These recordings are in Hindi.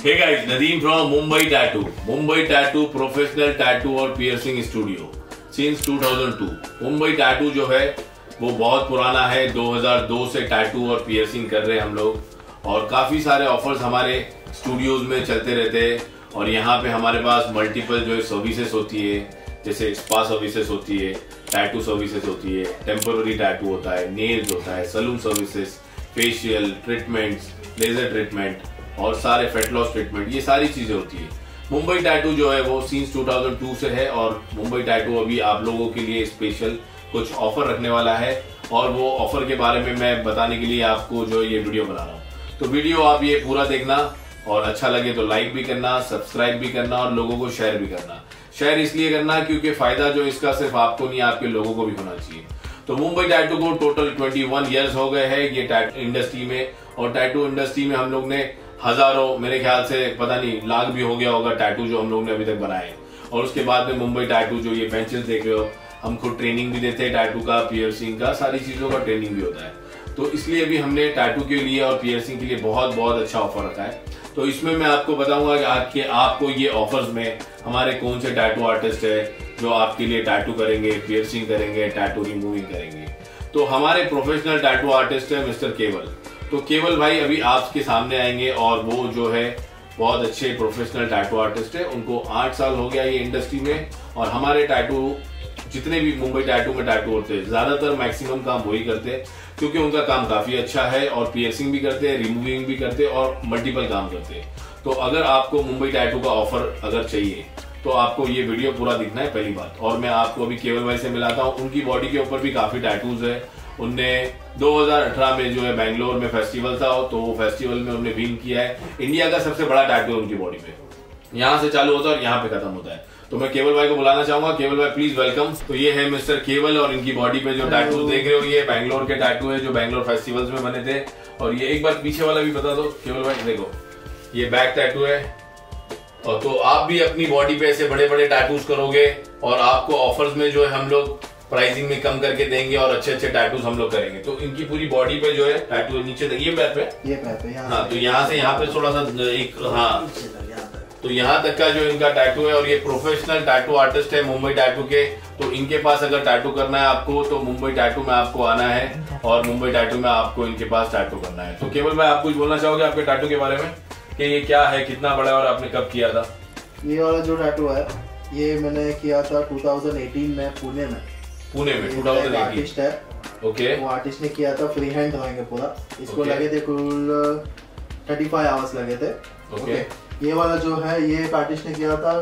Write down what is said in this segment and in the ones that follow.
Hey guys, Nadeem from Mumbai Tattoo. Mumbai Tattoo professional tattoo और piercing studio since 2002। Mumbai tattoo जो है वो बहुत पुराना है। 2002 से टैटू और पियर्सिंग कर रहे हैं हम लोग और काफी सारे ऑफर्स हमारे स्टूडियोज में चलते रहते हैं। और यहाँ पे हमारे पास मल्टीपल जो है सर्विसेज होती है, जैसे स्पा सर्विसेज होती है, टैटू सर्विसेज होती है, टेम्पोररी टैटू होता है, नेल्स होता है, salon services, facial treatments, laser treatment और सारे फेट लॉस ट्रीटमेंट, ये सारी चीजें होती है। मुंबई टैटू जो है वो सिंस 2002 से है और मुंबई टैटू अभी आप लोगों के लिए स्पेशल कुछ ऑफर रखने वाला है और वो ऑफर के बारे में मैं बताने के लिए आपको जो ये वीडियो बना रहा हूँ। तो वीडियो आप ये पूरा देखना और अच्छा लगे तो लाइक भी करना, सब्सक्राइब भी करना और लोगों को शेयर भी करना। शेयर इसलिए करना क्योंकि फायदा जो इसका सिर्फ आपको नहीं, आपके लोगों को भी होना चाहिए। तो मुंबई टैटू को टोटल 21 इयर्स हो गए हैं ये टैटू इंडस्ट्री में। और टैटू इंडस्ट्री में हम लोग ने हजारों, मेरे ख्याल से पता नहीं लाख भी हो गया होगा टैटू जो हम लोग ने अभी तक बनाए। और उसके बाद में मुंबई टैटू जो ये बेंचेस देख रहे हो, हम खुद ट्रेनिंग भी देते हैं टैटू का, पियर्सिंग का, सारी चीजों का ट्रेनिंग भी होता है। तो इसलिए अभी हमने टैटू के लिए और पियर्सिंग के लिए बहुत बहुत अच्छा ऑफर रखा है। तो इसमें मैं आपको बताऊंगा कि आपको ये ऑफर्स में हमारे कौन से टैटू आर्टिस्ट है जो आपके लिए टैटू करेंगे, पियर्सिंग करेंगे, टैटू रिमूविंग करेंगे। तो हमारे प्रोफेशनल टैटू आर्टिस्ट है मिस्टर केवल। तो केवल भाई अभी आपके सामने आएंगे और वो जो है बहुत अच्छे प्रोफेशनल टैटू आर्टिस्ट है। उनको 8 साल हो गया ये इंडस्ट्री में और हमारे टैटू जितने भी मुंबई टैटू में टैटू होते हैं ज्यादातर मैक्सिमम काम वही करते हैं क्योंकि उनका काम काफी अच्छा है और पियर्सिंग भी करते हैं, रिमूविंग भी करते हैं और मल्टीपल काम करते हैं। तो अगर आपको मुंबई टैटू का ऑफर अगर चाहिए तो आपको ये वीडियो पूरा दिखना है, पहली बात। और मैं आपको अभी केवल भाई से मिलाता हूँ, उनकी बॉडी के ऊपर भी काफी टैटूज है। उनने 2018 में जो है बैंगलोर में फेस्टिवल था तो वो फेस्टिवल में उन्होंने विन किया है। इंडिया का सबसे बड़ा टैटू है उनकी बॉडी पे, यहाँ से चालू होता है और यहाँ पे खत्म होता है। तो मैं केवल भाई को बुलाना चाहूंगा। केवल भाई प्लीज वेलकम। तो ये है मिस्टर केवल और इनकी बॉडी पे जो टैटू देख रहे हो ये बैंगलोर के टैटू है जो बैंगलोर फेस्टिवल्स में बने थे। और ये एक बार पीछे वाला भी बता दो केवल भाई, देखो ये बैक टैटू है। और तो आप भी अपनी बॉडी पे ऐसे बड़े बड़े टैटूज करोगे और आपको ऑफर्स में जो है हम लोग प्राइसिंग में कम करके देंगे और अच्छे अच्छे टैटूज हम लोग करेंगे। तो इनकी पूरी बॉडी पे जो है टैटू नीचे तक, ये पैर पे हाँ, तो यहाँ से यहाँ पे थोड़ा सा एक, हाँ तो यहाँ तक का जो इनका टैटू है। और ये प्रोफेशनल टैटू आर्टिस्ट है मुंबई टैटू के। तो इनके पास अगर टैटू करना है आपको तो मुंबई टैटू में आपको आना है और मुंबई टैटू में आपको इनके पास टैटू करना है। तो केवल भाई आप कुछ बोलना चाहोगे आपके टैटू के बारे में कि ये क्या है, कितना बड़ा है और आपने कब किया था? ये वाला जो टैटू है ये मैंने किया था 2018 में पुणे में 2018 आर्टिस्ट है। ओके। वो आर्टिस्ट ने किया था, फ्री हैंड ड्राइंग है पूरा। इसको लगे थे कुल 35 आवर्स लगे थे। ओके। ये वाला जो है ये एक आर्टिस्ट ने किया था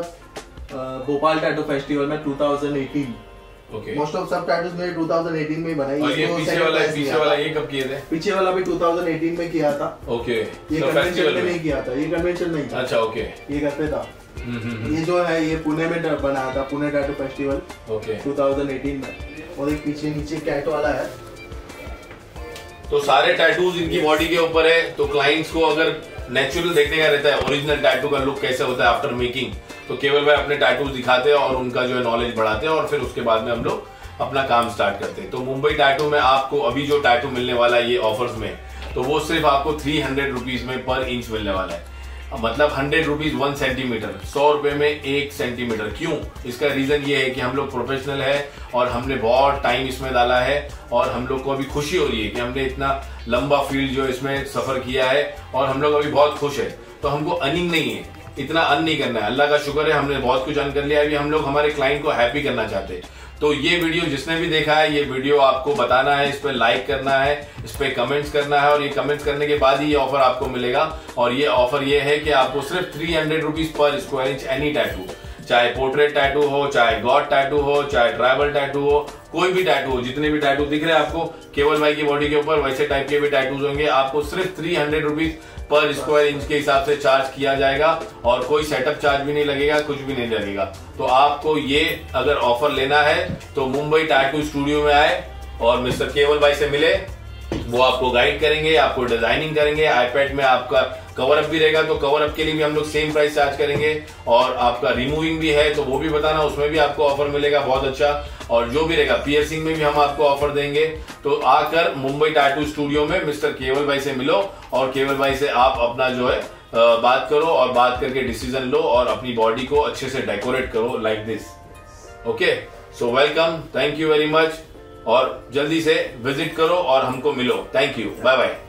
भोपाल टैटू फेस्टिवल में 2018। ओके। मोस्ट ऑफ सब टैटूज मेरे 2018 में ही बनाई। और ये पीछे वाला ये कब किए थे? पीछे वाला भी 2018 में किया था। ओके। ये कन्वेंशन में नहीं किया था, ये कन्वेंशन नहीं था। अच्छा ओके। ये घर पे था। ये जो है ये पुणे में बनाया था, पुणे टैटू फेस्टिवल 2018 में। और एक पीछे नीचे कैट वाला है। तो सारे टैटूज इनकी बॉडी के ऊपर है। तो क्लाइंट्स को अगर नेचुरल देखने का रहता है, ओरिजिनल टैटू का लुक कैसे होता है आफ्टर मेकिंग, तो केवल भाई अपने टैटूज दिखाते हैं और उनका जो है नॉलेज बढ़ाते हैं और फिर उसके बाद में हम लोग अपना काम स्टार्ट करते हैं। तो मुंबई टैटू में आपको अभी जो टैटू मिलने वाला है ये ऑफर्स में, तो वो सिर्फ आपको 300 रुपीज में पर इंच मिलने वाला है। मतलब 100 रुपीज 1 सेंटीमीटर, 100 रुपए में 1 सेंटीमीटर। क्यों? इसका रीजन ये है कि हम लोग प्रोफेशनल है और हमने बहुत टाइम इसमें डाला है और हम लोग को अभी खुशी हो रही है कि हमने इतना लंबा फील्ड जो इसमें सफर किया है और हम लोग अभी बहुत खुश है। तो हमको अर्निंग नहीं है, इतना अर्न नहीं करना है। अल्लाह का शुक्र है हमने बहुत कुछ अर्न कर लिया है। अभी हम लोग हमारे क्लाइंट को हैप्पी करना चाहते हैं। तो ये वीडियो जिसने भी देखा है, ये वीडियो आपको बताना है, इस पे लाइक करना है, इस पे कमेंट्स करना है और ये कमेंट्स करने के बाद ही ये ऑफर आपको मिलेगा। और ये ऑफर ये है कि आपको सिर्फ 300 रुपीज पर स्क्वायर इंच एनी टैटू, चाहे पोर्ट्रेट टैटू हो, चाहे गॉड टैटू हो, चाहे ट्राइबल टैटू हो, कोई भी टैटू हो, जितने भी टैटू दिख रहे हैं आपको केवल भाई की बॉडी के ऊपर वैसे टाइप के भी टैटूज होंगे, आपको सिर्फ 300 रुपीज पर स्क्वायर इंच के हिसाब से चार्ज किया जाएगा और कोई सेटअप चार्ज भी नहीं लगेगा, कुछ भी नहीं लगेगा। तो आपको ये अगर ऑफर लेना है तो मुंबई टैटू स्टूडियो में आए और मिस्टर केवल भाई से मिले। वो आपको गाइड करेंगे, आपको डिजाइनिंग करेंगे। आईपैड में आपका कवर अप भी रहेगा तो कवर अप के लिए भी हम लोग सेम प्राइस चार्ज करेंगे। और आपका रिमूविंग भी है तो वो भी बताना, उसमें भी आपको ऑफर मिलेगा बहुत अच्छा। और जो भी रहेगा पियर्सिंग में भी हम आपको ऑफर देंगे। तो आकर मुंबई टैटू स्टूडियो में मिस्टर केवल भाई से मिलो और केवल भाई से आप अपना जो है बात करो और बात करके डिसीजन लो और अपनी बॉडी को अच्छे से डेकोरेट करो like this. Okay, so welcome, thank you very much, और जल्दी से विजिट करो और हमको मिलो। Thank you, bye bye.